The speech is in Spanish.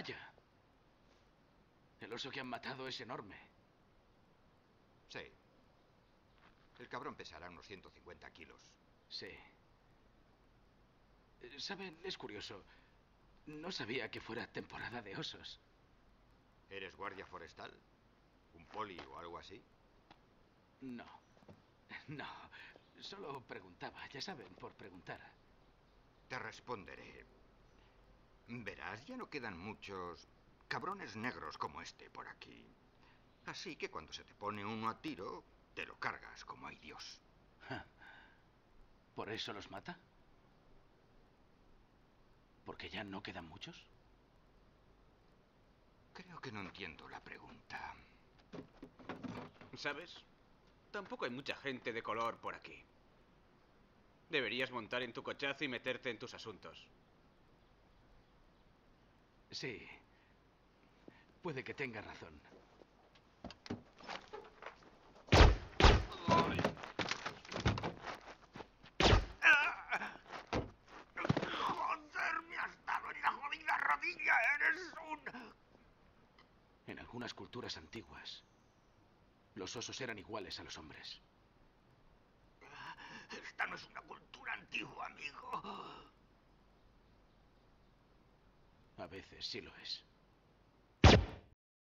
Vaya. El oso que han matado es enorme. Sí. El cabrón pesará unos 150 kilos. Sí. ¿Saben? Es curioso. No sabía que fuera temporada de osos. ¿Eres guardia forestal? ¿Un poli o algo así? No. No. Solo preguntaba, ya saben, por preguntar. Te responderé. Verás, ya no quedan muchos cabrones negros como este por aquí. Así que cuando se te pone uno a tiro, te lo cargas como hay Dios. ¿Por eso los mata? ¿Porque ya no quedan muchos? Creo que no entiendo la pregunta. ¿Sabes? Tampoco hay mucha gente de color por aquí. Deberías montar en tu cochazo y meterte en tus asuntos. Sí. Puede que tenga razón. ¡Joder! ¡Me has dado en la jodida rodilla! ¡Eres un...! En algunas culturas antiguas, los osos eran iguales a los hombres. Esta no es una cultura antigua, amigo. A veces sí lo es.